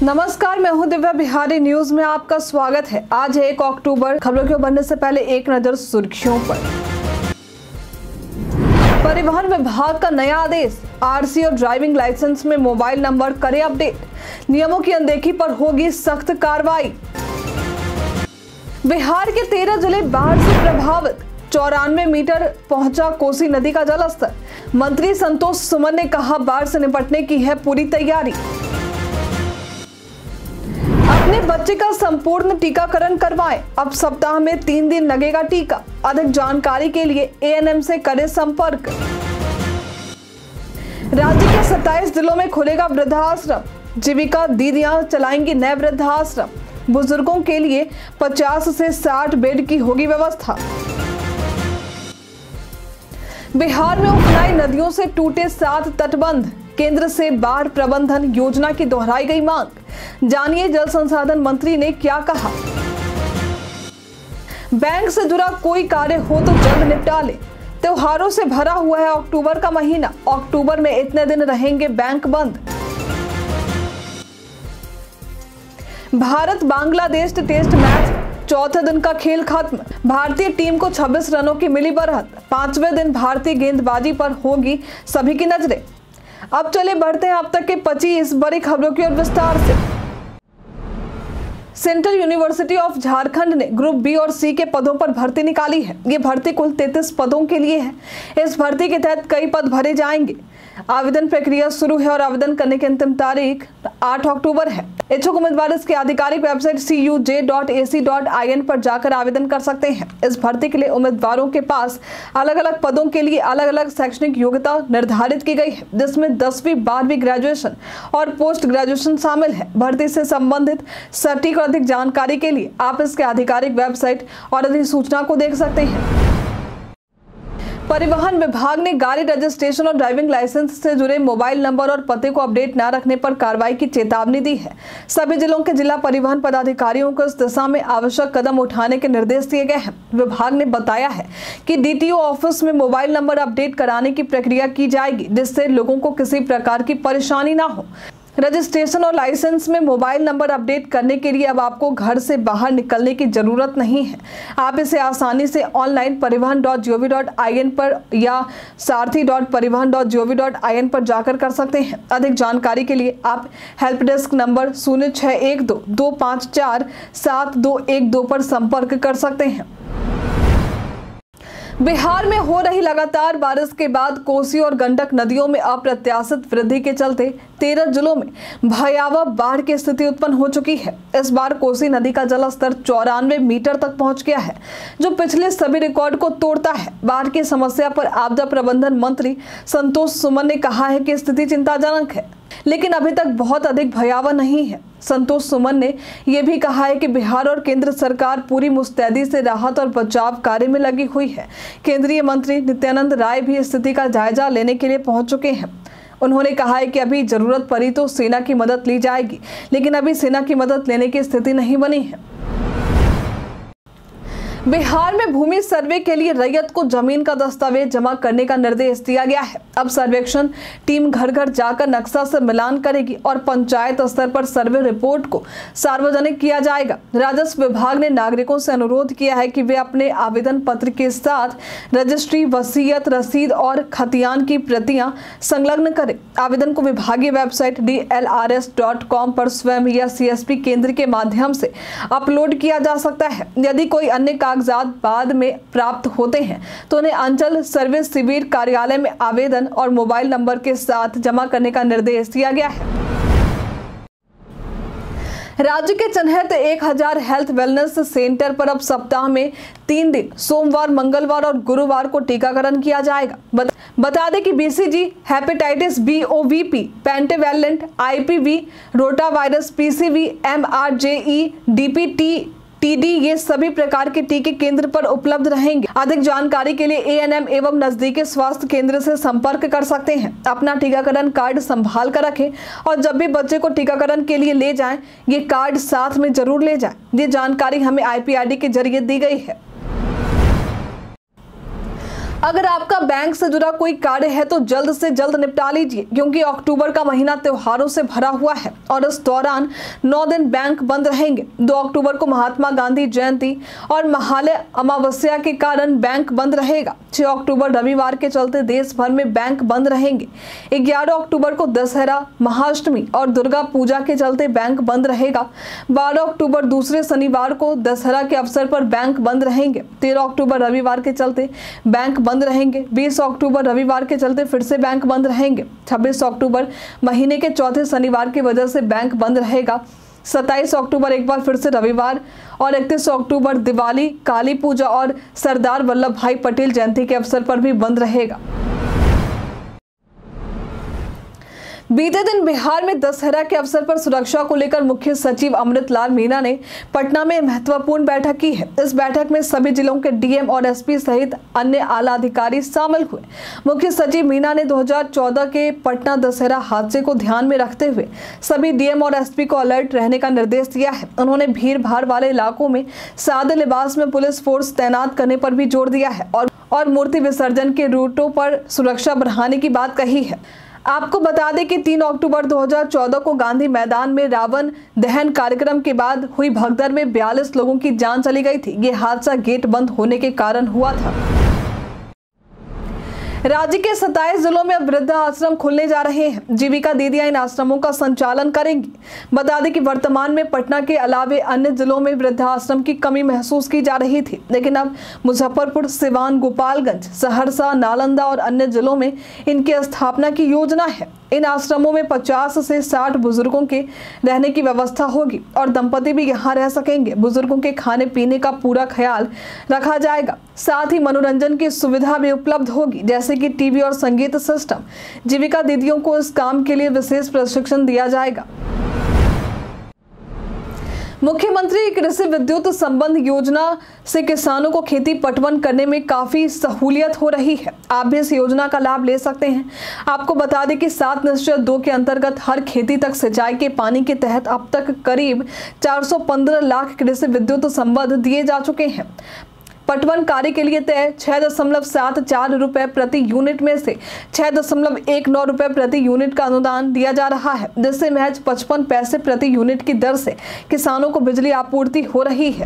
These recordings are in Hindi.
नमस्कार, मैं हूं दिव्या बिहारी। न्यूज में आपका स्वागत है। आज है 1 अक्टूबर। खबरों के बढ़ने से पहले एक नजर सुर्खियों पर। परिवहन विभाग का नया आदेश, आरसी और ड्राइविंग लाइसेंस में मोबाइल नंबर करें अपडेट। नियमों की अनदेखी पर होगी सख्त कार्रवाई। बिहार के 13 जिले बाढ़ से प्रभावित, 94 मीटर पहुंचा कोसी नदी का जलस्तर। मंत्री संतोष सुमन ने कहा, बाढ़ से निपटने की है पूरी तैयारी। अपने बच्चे का संपूर्ण टीकाकरण करवाएं। अब सप्ताह में 3 दिन लगेगा टीका। अधिक जानकारी के लिए एएनएम से करें संपर्क। राज्य के 27 जिलों में खुलेगा वृद्धाश्रम। जीविका दीदियां चलाएंगी नए वृद्धाश्रम। बुजुर्गों के लिए 50 से 60 बेड की होगी व्यवस्था। बिहार में उफनाई नदियों से टूटे 7 तटबंध। केंद्र से बाढ़ प्रबंधन योजना की दोहराई गई मांग। जानिए जल संसाधन मंत्री ने क्या कहा। बैंक से जुड़ा कोई कार्य हो तो जल्द निपटा ले। त्योहारों से भरा हुआ है अक्टूबर का महीना। अक्टूबर में इतने दिन रहेंगे बैंक बंद। भारत बांग्लादेश टेस्ट मैच चौथे दिन का खेल खत्म। भारतीय टीम को 26 रनों की मिली बढ़त। 5वें दिन भारतीय गेंदबाजी पर होगी सभी की नजरें। अब चले बढ़ते हैं अब तक के 25 बड़ी खबरों की ओर विस्तार से। सेंट्रल यूनिवर्सिटी ऑफ झारखंड ने ग्रुप बी और सी के पदों पर भर्ती निकाली है। ये भर्ती कुल 33 पदों के लिए है। इस भर्ती के तहत कई पद भरे जाएंगे। आवेदन प्रक्रिया शुरू है और आवेदन करने की अंतिम तारीख 8 अक्टूबर है। इच्छुक उम्मीदवार इसकी आधिकारिक वेबसाइट cuj.ac.in पर जाकर आवेदन कर सकते हैं। इस भर्ती के लिए उम्मीदवारों के पास अलग अलग पदों के लिए अलग अलग शैक्षणिक योग्यता निर्धारित की गई है, जिसमें 10वीं 12वीं ग्रेजुएशन और पोस्ट ग्रेजुएशन शामिल है। भर्ती से संबंधित सटीक और अधिक जानकारी के लिए आप इसके आधिकारिक वेबसाइट और अधिसूचना को देख सकते हैं। परिवहन विभाग ने गाड़ी रजिस्ट्रेशन और ड्राइविंग लाइसेंस से जुड़े मोबाइल नंबर और पते को अपडेट न रखने पर कार्रवाई की चेतावनी दी है। सभी जिलों के जिला परिवहन पदाधिकारियों को इस दिशा में आवश्यक कदम उठाने के निर्देश दिए गए हैं। विभाग ने बताया है कि डीटीओ ऑफिस में मोबाइल नंबर अपडेट कराने की प्रक्रिया की जाएगी, जिससे लोगों को किसी प्रकार की परेशानी न हो। रजिस्ट्रेशन और लाइसेंस में मोबाइल नंबर अपडेट करने के लिए अब आपको घर से बाहर निकलने की जरूरत नहीं है। आप इसे आसानी से ऑनलाइन परिवहन.gov.in पर या सारथी.परिवहन.gov.in पर जाकर कर सकते हैं। अधिक जानकारी के लिए आप हेल्प डेस्क नंबर 0612-254-7212 पर संपर्क कर सकते हैं। बिहार में हो रही लगातार बारिश के बाद कोसी और गंडक नदियों में अप्रत्याशित वृद्धि के चलते 13 जिलों में भयावह बाढ़ की स्थिति उत्पन्न हो चुकी है। इस बार कोसी नदी का जलस्तर 94 मीटर तक पहुंच गया है, जो पिछले सभी रिकॉर्ड को तोड़ता है। बाढ़ की समस्या पर आपदा प्रबंधन मंत्री संतोष सुमन ने कहा है कि स्थिति चिंताजनक है, लेकिन अभी तक बहुत अधिक भयावह नहीं है। संतोष सुमन ने यह भी कहा है कि बिहार और केंद्र सरकार पूरी मुस्तैदी से राहत और बचाव कार्य में लगी हुई है। केंद्रीय मंत्री नित्यानंद राय भी स्थिति का जायजा लेने के लिए पहुंच चुके हैं। उन्होंने कहा है कि अभी जरूरत पड़ी तो सेना की मदद ली जाएगी, लेकिन अभी सेना की मदद लेने की स्थिति नहीं बनी है। बिहार में भूमि सर्वे के लिए रैयत को जमीन का दस्तावेज जमा करने का निर्देश दिया गया है। अब सर्वेक्षण टीम घर घर जाकर नक्शा से मिलान करेगी और पंचायत स्तर पर सर्वे रिपोर्ट को सार्वजनिक किया जाएगा। राजस्व विभाग ने नागरिकों से अनुरोध किया है कि वे अपने आवेदन पत्र के साथ रजिस्ट्री, वसीयत, रसीद और खतियान की प्रतियां संलग्न करें। आवेदन को विभागीय वेबसाइट dlrs.com पर स्वयं या सीएसपी केंद्र के माध्यम से अपलोड किया जा सकता है। यदि कोई अन्य कागजात बाद में प्राप्त होते हैं तो उन्हें अंचल सर्विस शिविर कार्यालय में आवेदन और मोबाइल नंबर के साथ जमा करने का निर्देश दिया गया है। राज्य के चिन्हित 1000 हेल्थ वेलनेस सेंटर पर अब सप्ताह में 3 दिन सोमवार, मंगलवार और गुरुवार को टीकाकरण किया जाएगा। बता दें कि BCG, hepatitis B, OVP, pentavalent, IPV, rotavirus, PCV, MRJE, DPT, TD ये सभी प्रकार के टीके केंद्र पर उपलब्ध रहेंगे। अधिक जानकारी के लिए एएनएम एवं नजदीकी स्वास्थ्य केंद्र से संपर्क कर सकते हैं। अपना टीकाकरण कार्ड संभाल कर रखें और जब भी बच्चे को टीकाकरण के लिए ले जाएं, ये कार्ड साथ में जरूर ले जाएं। ये जानकारी हमें आईपीआरडी के जरिए दी गई है। अगर आपका बैंक से जुड़ा कोई कार्य है तो जल्द से जल्द निपटा लीजिए, क्योंकि अक्टूबर का महीना त्योहारों से भरा हुआ है और इस दौरान 9 दिन बैंक बंद रहेंगे। 2 अक्टूबर को महात्मा गांधी जयंती और महालय अमावस्या के कारण बैंक बंद रहेगा। 6 अक्टूबर रविवार के चलते देश भर में बैंक बंद रहेंगे। 11 अक्टूबर को दशहरा, महाअष्टमी और दुर्गा पूजा के चलते बैंक बंद रहेगा। 12 अक्टूबर दूसरे शनिवार को दशहरा के अवसर पर बैंक बंद रहेंगे। 13 अक्टूबर रविवार के चलते बैंक बंद रहेंगे। 20 अक्टूबर रविवार के चलते फिर से बैंक बंद रहेंगे। 26 अक्टूबर महीने के चौथे शनिवार की वजह से बैंक बंद रहेगा। 27 अक्टूबर एक बार फिर से रविवार और 31 अक्टूबर दिवाली, काली पूजा और सरदार वल्लभ भाई पटेल जयंती के अवसर पर भी बंद रहेगा। बीते दिन बिहार में दशहरा के अवसर पर सुरक्षा को लेकर मुख्य सचिव अमृतलाल मीणा ने पटना में महत्वपूर्ण बैठक की है। इस बैठक में सभी जिलों के डीएम और एसपी सहित अन्य आला अधिकारी शामिल हुए। मुख्य सचिव मीणा ने 2014 के पटना दशहरा हादसे को ध्यान में रखते हुए सभी डीएम और एसपी को अलर्ट रहने का निर्देश दिया है। उन्होंने भीड़ भाड़ वाले इलाकों में सादे लिबास में पुलिस फोर्स तैनात करने पर भी जोर दिया है और मूर्ति विसर्जन के रूटों पर सुरक्षा बढ़ाने की बात कही है। आपको बता दें कि 3 अक्टूबर 2014 को गांधी मैदान में रावण दहन कार्यक्रम के बाद हुई भगदड़ में 42 लोगों की जान चली गई थी। ये हादसा गेट बंद होने के कारण हुआ था। राज्य के 27 जिलों में अब वृद्धाश्रम खुलने जा रहे हैं। जीविका दीदियां इन आश्रमों का संचालन करेंगी। बता दें कि वर्तमान में पटना के अलावे अन्य जिलों में वृद्धाश्रम की कमी महसूस की जा रही थी, लेकिन अब मुजफ्फरपुर, सिवान, गोपालगंज, सहरसा, नालंदा और अन्य जिलों में इनकी स्थापना की योजना है। इन आश्रमों में 50 से 60 बुजुर्गों के रहने की व्यवस्था होगी और दंपति भी यहाँ रह सकेंगे। बुजुर्गों के खाने पीने का पूरा ख्याल रखा जाएगा। साथ ही मनोरंजन की सुविधा भी उपलब्ध होगी, जैसे कि टीवी और संगीत सिस्टम। जीविका दीदियों को इस काम के लिए विशेष प्रशिक्षण दिया जाएगा। मुख्यमंत्री कृषि विद्युत संबंध योजना से किसानों को खेती पटवन करने में काफी सहूलियत हो रही है। आप भी इस योजना का लाभ ले सकते हैं। आपको बता दें कि 7 निश्चय 2 के अंतर्गत हर खेती तक सिंचाई के पानी के तहत अब तक करीब 415 लाख कृषि विद्युत संबंध दिए जा चुके हैं। पटवन कार्य के लिए तय 6.74 रुपए प्रति यूनिट में से 6.19 रुपए प्रति यूनिट का अनुदान दिया जा रहा है, जिससे महज 55 पैसे प्रति यूनिट की दर से किसानों को बिजली आपूर्ति हो रही है।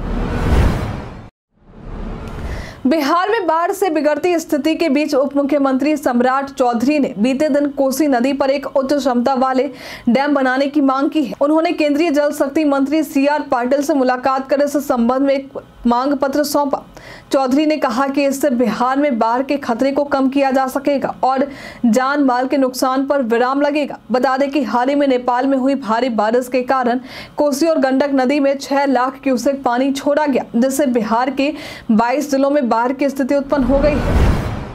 बिहार में बाढ़ से बिगड़ती स्थिति के बीच उप मुख्यमंत्री सम्राट चौधरी ने बीते दिन कोसी नदी पर एक उच्च क्षमता वाले डैम बनाने की मांग की है। उन्होंने केंद्रीय जल शक्ति मंत्री CR पाटिल से मुलाकात कर इस संबंध में एक मांग पत्र सौंपा। चौधरी ने कहा कि इससे बिहार में बाढ़ के खतरे को कम किया जा सकेगा और जान माल के नुकसान पर विराम लगेगा। बता दें कि हाल ही में नेपाल में हुई भारी बारिश के कारण कोसी और गंडक नदी में 6 लाख क्यूसेक पानी छोड़ा गया, जिससे बिहार के 22 जिलों में बाढ़ की स्थिति उत्पन्न हो गई है।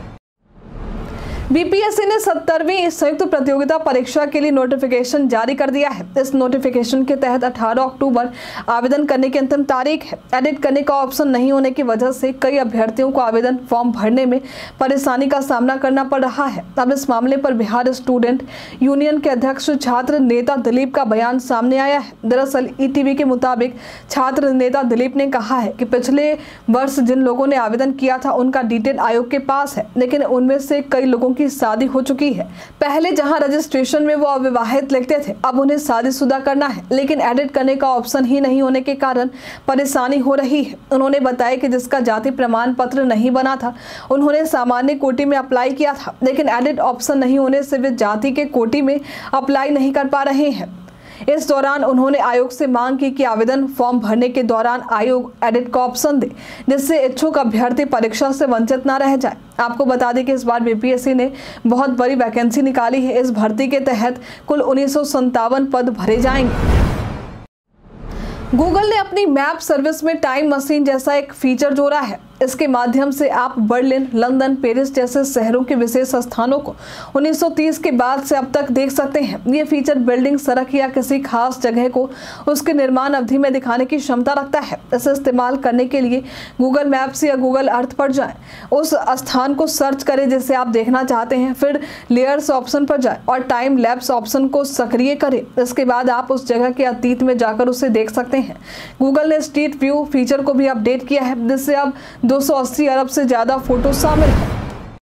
बीपीएससी ने 70वीं संयुक्त प्रतियोगिता परीक्षा के लिए नोटिफिकेशन जारी कर दिया है। इस नोटिफिकेशन के तहत 18 अक्टूबर आवेदन करने की अंतिम तारीख है। एडिट करने का ऑप्शन नहीं होने की वजह से कई अभ्यर्थियों को आवेदन फॉर्म भरने में परेशानी का सामना करना पड़ रहा है। अब इस मामले पर बिहार स्टूडेंट यूनियन के अध्यक्ष छात्र नेता दिलीप का बयान सामने आया है। दरअसल ईटीवी के मुताबिक छात्र नेता दिलीप ने कहा है कि पिछले वर्ष जिन लोगों ने आवेदन किया था उनका डिटेल आयोग के पास है, लेकिन उनमें से कई लोगों की शादी हो चुकी है। पहले जहां रजिस्ट्रेशन में वो अविवाहित लिखते थे, अब उन्हें शादीशुदा करना है, लेकिन एडिट करने का ऑप्शन ही नहीं होने के कारण परेशानी हो रही है। उन्होंने बताया कि जिसका जाति प्रमाण पत्र नहीं बना था उन्होंने सामान्य कोटि में अप्लाई किया था, लेकिन एडिट ऑप्शन नहीं होने से वे जाति के कोटि में अप्लाई नहीं कर पा रहे हैं। इस दौरान उन्होंने आयोग से मांग की कि आवेदन फॉर्म भरने के दौरान आयोग एडिट का ऑप्शन दे, जिससे इच्छुक अभ्यर्थी परीक्षा से वंचित न रह जाए। आपको बता दें कि इस बार बीपीएससी ने बहुत बड़ी वैकेंसी निकाली है। इस भर्ती के तहत कुल 1957 पद भरे जाएंगे। गूगल ने अपनी मैप सर्विस में टाइम मशीन जैसा एक फीचर जोड़ा है। इसके माध्यम से आप बर्लिन, लंदन, पेरिस जैसे शहरों के विशेष स्थानों को 1930 के बाद से अब तक देख सकते हैं। ये फीचर बिल्डिंग, सड़क या किसी खास जगह को उसके निर्माण अवधि में दिखाने की क्षमता रखता है। इसे इस्तेमाल करने के लिए गूगल मैप्स या गूगल अर्थ पर जाएं, उस स्थान को सर्च करें जिसे आप देखना चाहते हैं, फिर लेयर्स ऑप्शन पर जाएं और टाइम लैप्स ऑप्शन को सक्रिय करें। इसके बाद आप उस जगह के अतीत में जाकर उसे देख सकते हैं। गूगल ने स्ट्रीट व्यू फीचर को भी अपडेट किया है, जिससे अब 280 अरब से ज्यादा फोटो शामिल है।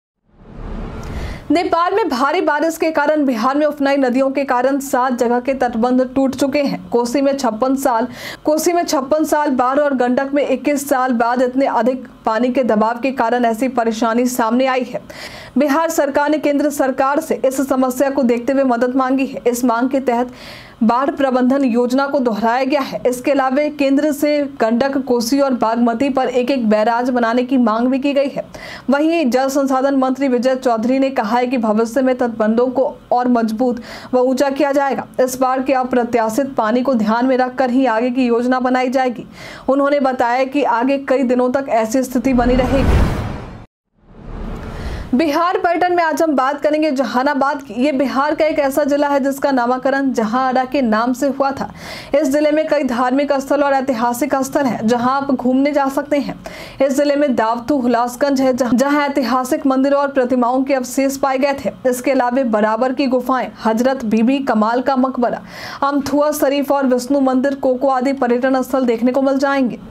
नेपाल में भारी बारिश के कारण बिहार में उफनाई नदियों के कारण 7 जगह के तटबंध टूट चुके हैं। कोसी में 56 साल बाढ़ और गंडक में 21 साल बाद इतने अधिक पानी के दबाव के कारण ऐसी परेशानी सामने आई है। बिहार सरकार ने केंद्र सरकार से इस समस्या को देखते हुए मदद मांगी है। इस मांग के तहत बाढ़ प्रबंधन योजना को दोहराया गया है। इसके अलावा केंद्र से गंडक, कोसी और बागमती पर एक एक बैराज बनाने की मांग भी की गई है। वहीं जल संसाधन मंत्री विजय चौधरी ने कहा है कि भविष्य में तटबंधों को और मजबूत व ऊंचा किया जाएगा। इस बार के अप्रत्याशित पानी को ध्यान में रखकर ही आगे की योजना बनाई जाएगी। उन्होंने बताया कि आगे कई दिनों तक ऐसी स्थिति बनी रहेगी। बिहार पर्यटन में आज हम बात करेंगे जहानाबाद की। ये बिहार का एक ऐसा जिला है जिसका नामकरण जहानारा के नाम से हुआ था। इस जिले में कई धार्मिक स्थल और ऐतिहासिक स्थल हैं जहां आप घूमने जा सकते हैं। इस जिले में दावथू हुलासगंज है जहां ऐतिहासिक मंदिर और प्रतिमाओं के अवशेष पाए गए थे। इसके अलावा बराबर की गुफाएं, हजरत बीबी कमाल का मकबरा, अमथुआ शरीफ और विष्णु मंदिर, कोको आदि पर्यटन स्थल देखने को मिल जाएंगे।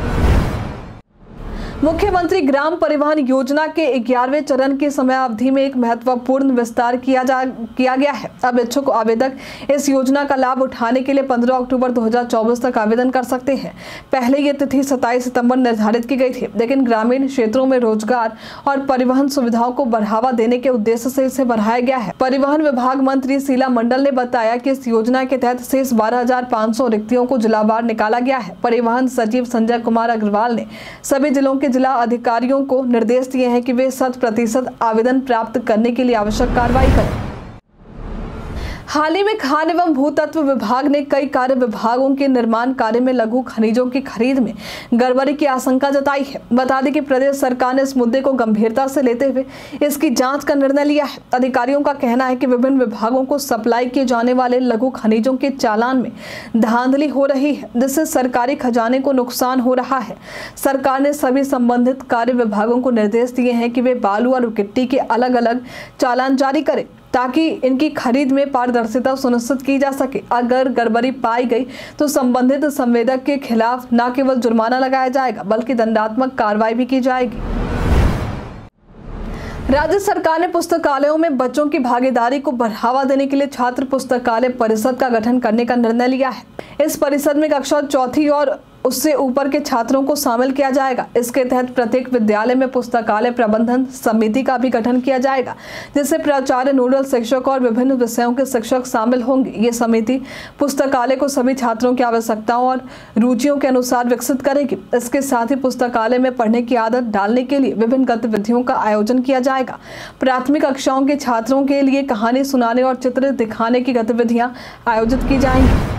मुख्यमंत्री ग्राम परिवहन योजना के 11वें चरण की समयावधि में एक महत्वपूर्ण विस्तार किया गया है। अब इच्छुक आवेदक इस योजना का लाभ उठाने के लिए 15 अक्टूबर 2024 तक आवेदन कर सकते हैं। पहले ये तिथि 27 सितंबर निर्धारित की गई थी, लेकिन ग्रामीण क्षेत्रों में रोजगार और परिवहन सुविधाओं को बढ़ावा देने के उद्देश्य से इसे बढ़ाया गया है। परिवहन विभाग मंत्री शीला मंडल ने बताया कि इस योजना के तहत शेष 12,500 रिक्तियों को जिलावार निकाला गया है। परिवहन सचिव संजय कुमार अग्रवाल ने सभी जिलों के जिला अधिकारियों को निर्देश दिए हैं कि वे 100% आवेदन प्राप्त करने के लिए आवश्यक कार्रवाई करें। हाल ही में खान एवं भूतत्व विभाग ने कई कार्य विभागों के निर्माण कार्य में लघु खनिजों की खरीद में गड़बड़ी की आशंका जताई है। बता दें कि प्रदेश सरकार ने इस मुद्दे को गंभीरता से लेते हुए इसकी जांच का निर्णय लिया है। अधिकारियों का कहना है कि विभिन्न विभागों को सप्लाई किए जाने वाले लघु खनिजों के चालान में धांधली हो रही है, जिससे सरकारी खजाने को नुकसान हो रहा है। सरकार ने सभी संबंधित कार्य विभागों को निर्देश दिए हैं कि वे बालू और गिट्टी के अलग अलग चालान जारी करें ताकि इनकी खरीद में पारदर्शिता सुनिश्चित की जा सके। अगर गड़बड़ी पाई गई तो संबंधित संवेदक के खिलाफ न केवल जुर्माना लगाया जाएगा बल्कि दंडात्मक कार्रवाई भी की जाएगी। राज्य सरकार ने पुस्तकालयों में बच्चों की भागीदारी को बढ़ावा देने के लिए छात्र पुस्तकालय परिषद का गठन करने का निर्णय लिया है। इस परिषद में कक्षा 4ठी और उससे ऊपर के छात्रों को शामिल किया जाएगा। इसके तहत प्रत्येक विद्यालय में पुस्तकालय प्रबंधन समिति का भी गठन किया जाएगा, जिससे प्राचार्य, नोडल शिक्षक और विभिन्न विषयों के शिक्षक शामिल होंगे। ये समिति पुस्तकालय को सभी छात्रों की आवश्यकताओं और रुचियों के अनुसार विकसित करेगी। इसके साथ ही पुस्तकालय में पढ़ने की आदत डालने के लिए विभिन्न गतिविधियों का आयोजन किया जाएगा। प्राथमिक कक्षाओं के छात्रों के लिए कहानी सुनाने और चित्र दिखाने की गतिविधियां आयोजित की जाएंगी।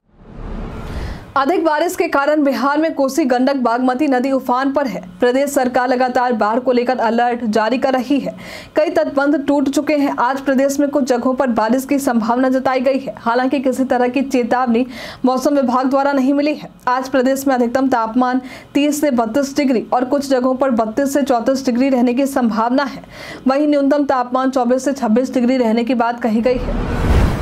अधिक बारिश के कारण बिहार में कोसी, गंडक, बागमती नदी उफान पर है। प्रदेश सरकार लगातार बाढ़ को लेकर अलर्ट जारी कर रही है। कई तटबंध टूट चुके हैं। आज प्रदेश में कुछ जगहों पर बारिश की संभावना जताई गई है। हालांकि किसी तरह की चेतावनी मौसम विभाग द्वारा नहीं मिली है। आज प्रदेश में अधिकतम तापमान 30 से 32 डिग्री और कुछ जगहों पर 32 से 34 डिग्री रहने की संभावना है। वहीं न्यूनतम तापमान 24 से 26 डिग्री रहने की बात कही गई है।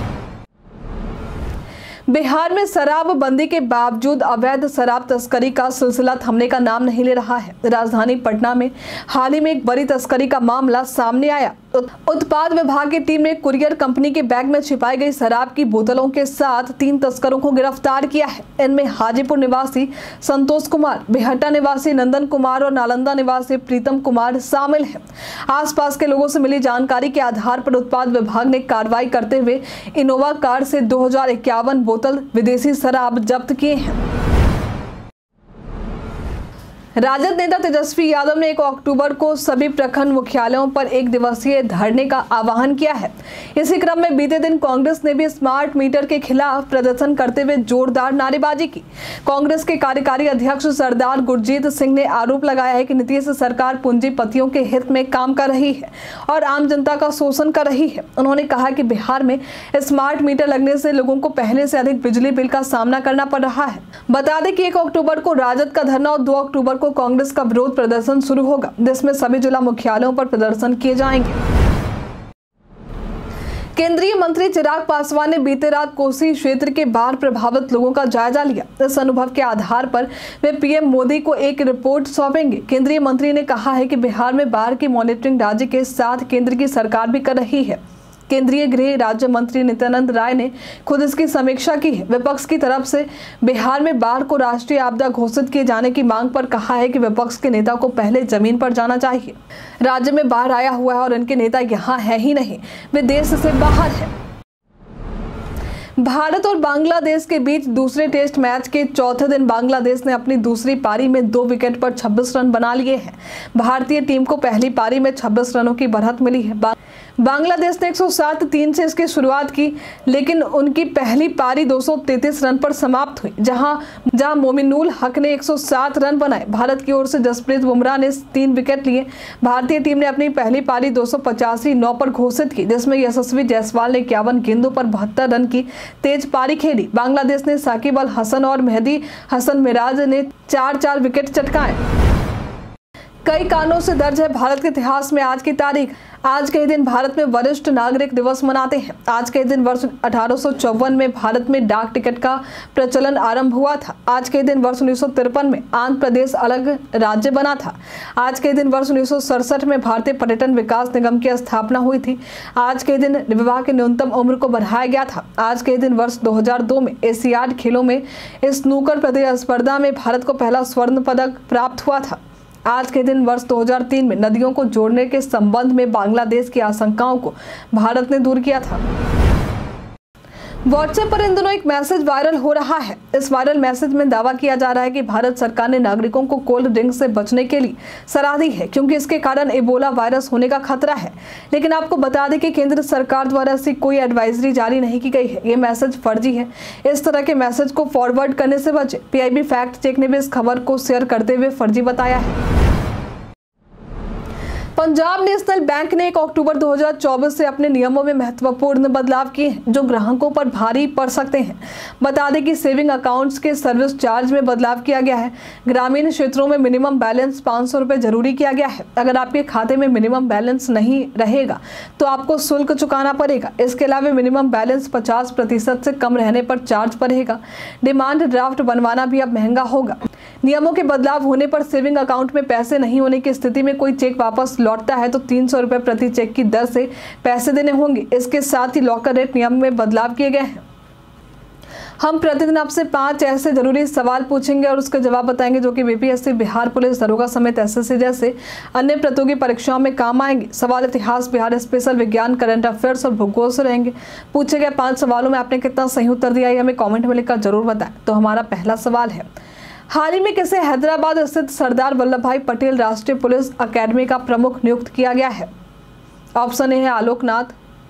बिहार में शराबबंदी के बावजूद अवैध शराब तस्करी का सिलसिला थमने का नाम नहीं ले रहा है। राजधानी पटना में हाल ही में एक बड़ी तस्करी का मामला सामने आया। उत्पाद विभाग की टीम ने कुरियर कंपनी के बैग में छिपाई गई शराब की बोतलों के साथ 3 तस्करों को गिरफ्तार किया है। इनमें हाजीपुर निवासी संतोष कुमार, बिहटा निवासी नंदन कुमार और नालंदा निवासी प्रीतम कुमार शामिल हैं। आसपास के लोगों से मिली जानकारी के आधार पर उत्पाद विभाग ने कार्रवाई करते हुए इनोवा कार से 2051 बोतल विदेशी शराब जब्त किए हैं। राजद नेता तेजस्वी यादव ने 1 अक्टूबर को सभी प्रखंड मुख्यालयों पर 1 दिवसीय धरने का आह्वान किया है। इसी क्रम में बीते दिन कांग्रेस ने भी स्मार्ट मीटर के खिलाफ प्रदर्शन करते हुए जोरदार नारेबाजी की। कांग्रेस के कार्यकारी अध्यक्ष सरदार गुरजीत सिंह ने आरोप लगाया है कि नीतीश सरकार पूंजीपतियों के हित में काम कर रही है और आम जनता का शोषण कर रही है। उन्होंने कहा कि बिहार में स्मार्ट मीटर लगने से लोगों को पहले से अधिक बिजली बिल का सामना करना पड़ रहा है। बता दें कि 1 अक्टूबर को राजद का धरना और 2 अक्टूबर को कांग्रेस का विरोध प्रदर्शन शुरू होगा, जिसमें सभी जिला मुख्यालयों पर प्रदर्शन किए जाएंगे। केंद्रीय मंत्री चिराग पासवान ने बीते रात कोसी क्षेत्र के बाढ़ प्रभावित लोगों का जायजा लिया। इस अनुभव के आधार पर वे पीएम मोदी को एक रिपोर्ट सौंपेंगे। केंद्रीय मंत्री ने कहा है कि बिहार में बाढ़ की मॉनिटरिंग राज्य के साथ केंद्र की सरकार भी कर रही है। केंद्रीय गृह राज्य मंत्री नित्यानंद राय ने खुद इसकी समीक्षा की है। विपक्ष की तरफ से बिहार में बाढ़ को राष्ट्रीय आपदा घोषित किए जाने की मांग पर कहा है कि विपक्ष के नेता को पहले जमीन पर जाना चाहिए। राज्य में बाढ़ आया हुआ है और इनके नेता यहाँ है ही नहीं, वे देश से बाहर है। भारत और बांग्लादेश के बीच दूसरे टेस्ट मैच के चौथे दिन बांग्लादेश ने अपनी दूसरी पारी में 2 विकेट पर 26 रन बना लिए हैं। भारतीय टीम को पहली पारी में 26 रनों की बढ़त मिली है। बांग्लादेश ने 107-3 से इसकी शुरुआत की, लेकिन उनकी पहली पारी 233 रन पर समाप्त हुई, जहां मोमिनुल हक ने 107 रन बनाए। भारत की ओर से जसप्रीत बुमराह ने 3 विकेट लिए। भारतीय टीम ने अपनी पहली पारी 285-9 पर घोषित की, जिसमें यशस्वी जायसवाल ने 51 गेंदों पर 72 रन की तेज पारी खेली। बांग्लादेश ने साकिब अल हसन और मेहदी हसन मिराज ने 4-4 विकेट चटकाए। कई कारणों से दर्ज है भारत के इतिहास में आज की तारीख। आज के ही दिन भारत में वरिष्ठ नागरिक दिवस मनाते हैं। आज के ही दिन वर्ष 1854 में भारत में डाक टिकट का प्रचलन आरंभ हुआ था। आज के ही दिन वर्ष 1953 में आंध्र प्रदेश अलग राज्य बना था। आज के ही दिन वर्ष 1967 में भारतीय पर्यटन विकास निगम की स्थापना हुई थी। आज के ही दिन विवाह की न्यूनतम उम्र को बढ़ाया गया था। आज के ही दिन वर्ष 2002 में एशियाड खेलों में स्नूकर प्रतिस्पर्धा में भारत को पहला स्वर्ण पदक प्राप्त हुआ था। आज के दिन वर्ष 2003 में नदियों को जोड़ने के संबंध में बांग्लादेश की आशंकाओं को भारत ने दूर किया था। व्हाट्सएप पर इन दिनों एक मैसेज वायरल हो रहा है। इस वायरल मैसेज में दावा किया जा रहा है कि भारत सरकार ने नागरिकों को कोल्ड ड्रिंक से बचने के लिए सलाह दी है, क्योंकि इसके कारण इबोला वायरस होने का खतरा है। लेकिन आपको बता दें कि केंद्र सरकार द्वारा ऐसी कोई एडवाइजरी जारी नहीं की गई है। ये मैसेज फर्जी है। इस तरह के मैसेज को फॉरवर्ड करने से बचे। पीआईबी फैक्ट चेक ने भी इस खबर को शेयर करते हुए फर्जी बताया है। पंजाब नेशनल बैंक ने 1 अक्टूबर 2024 से अपने नियमों में महत्वपूर्ण बदलाव किए हैं, जो ग्राहकों पर भारी पड़ सकते हैं। बता दें कि सेविंग अकाउंट्स के सर्विस चार्ज में बदलाव किया गया है। ग्रामीण क्षेत्रों में मिनिमम बैलेंस 500 रुपये जरूरी किया गया है। अगर आपके खाते में मिनिमम बैलेंस नहीं रहेगा तो आपको शुल्क चुकाना पड़ेगा। इसके अलावा मिनिमम बैलेंस 50% से कम रहने पर चार्ज पड़ेगा। डिमांड ड्राफ्ट बनवाना भी अब महंगा होगा। नियमों के बदलाव होने पर सेविंग अकाउंट में पैसे नहीं होने की स्थिति में कोई चेक वापस लौटता है तो 300 रुपये प्रति चेक की दर से पैसे देने होंगे। इसके साथ ही लॉकर रेट नियम में बदलाव किए गए हैं। हम प्रतिदिन आपसे 5 ऐसे जरूरी सवाल पूछेंगे और उसके जवाब बताएंगे, जो कि बीपीएससी, बिहार पुलिस दरोगा समेत एसएससी जैसे अन्य प्रतियोगी परीक्षाओं में काम आएंगे। सवाल इतिहास, बिहार स्पेशल, विज्ञान, करंट अफेयर्स और भूगोल से रहेंगे। पूछे गए 5 सवालों में आपने कितना सही उत्तर दिया, ये हमें कॉमेंट में लिखकर जरूर बताएं। तो हमारा पहला सवाल है, हाल ही में किसे हैदराबाद स्थित सरदार वल्लभ भाई पटेल राष्ट्रीय पुलिस अकेडमी का प्रमुख नियुक्त किया गया है? ऑप्शन ए है आलोकनाथ,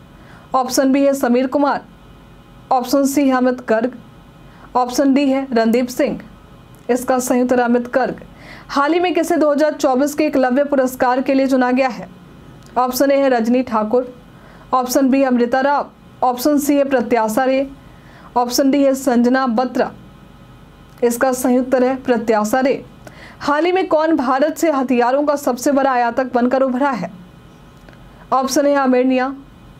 ऑप्शन बी है समीर कुमार, ऑप्शन सी है अमित गर्ग, ऑप्शन डी है रणदीप सिंह। इसका सही उत्तर अमित गर्ग। हाल ही में किसे 2024 के एकलव्य पुरस्कार के लिए चुना गया है? ऑप्शन ए है रजनी ठाकुर, ऑप्शन बी है अमृता राव, ऑप्शन सी है प्रत्याशा रे, ऑप्शन डी है संजना बत्रा। इसका सही उत्तर है प्रत्याशा रे। हाल ही में कौन भारत से हथियारों का सबसे बड़ा आयातक बनकर उभरा है? Option A Armenia,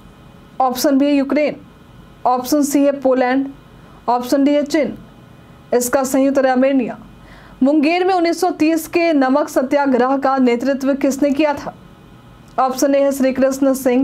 option B है यूक्रेन, ऑप्शन सी है पोलैंड, ऑप्शन डी है चीन। इसका सही उत्तर है आर्मेनिया। मुंगेर में 1930 के नमक सत्याग्रह का नेतृत्व किसने किया था? ऑप्शन ए है श्री कृष्ण सिंह,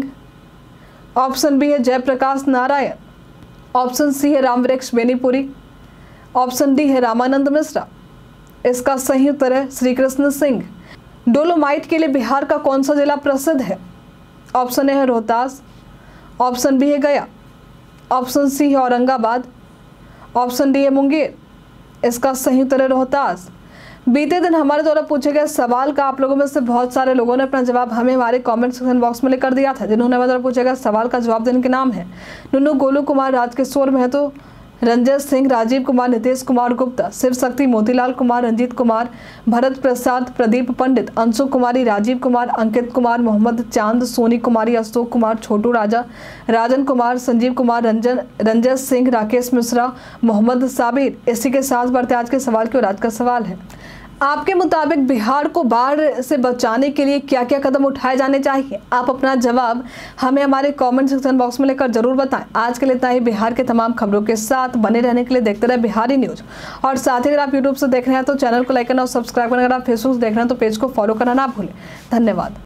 ऑप्शन बी है जयप्रकाश नारायण, ऑप्शन सी है रामवृक्ष बेनीपुरी, ऑप्शन डी है रामानंद मिश्रा। इसका सही उत्तर है श्री कृष्ण सिंह। डोलोमाइट के लिए बिहार का कौन सा जिला प्रसिद्ध है? ऑप्शन ए है रोहतास, ऑप्शन बी है गया, ऑप्शन सी है औरंगाबाद, ऑप्शन डी है मुंगेर। इसका सही उत्तर है रोहतास। बीते दिन हमारे द्वारा पूछे गए सवाल का आप लोगों में से बहुत सारे लोगों ने अपना जवाब हमें हमारे कमेंट सेक्शन बॉक्स में लिखकर दिया था। जिन्होंने हमारे द्वारा पूछे गए सवाल का जवाब देने के नाम है नुनू, गोलू कुमार, राजकिशोर महतो, रंजन सिंह, राजीव कुमार, नितेश कुमार गुप्ता, शिव शक्ति, मोतीलाल कुमार, रंजीत कुमार, भरत प्रसाद, प्रदीप पंडित, अंशु कुमारी, राजीव कुमार, अंकित कुमार, मोहम्मद चांद, सोनी कुमारी, अशोक कुमार, छोटू राजा, राजन कुमार, संजीव कुमार, रंजन सिंह, राकेश मिश्रा, मोहम्मद साबिर। इसी के साथ बढ़ते आज के सवाल की ओर। आज का सवाल है, आपके मुताबिक बिहार को बाढ़ से बचाने के लिए क्या क्या कदम उठाए जाने चाहिए? आप अपना जवाब हमें हमारे कमेंट सेक्शन बॉक्स में लेकर जरूर बताएं। आज के लिए इतना ही। बिहार के तमाम खबरों के साथ बने रहने के लिए देखते रहे बिहारी न्यूज। और साथ ही अगर आप यूट्यूब से देख रहे हैं तो चैनल को लाइक करना और सब्सक्राइब करना। अगर आप फेसबुक से देख रहे हैं तो पेज को फॉलो करना ना भूलें। धन्यवाद।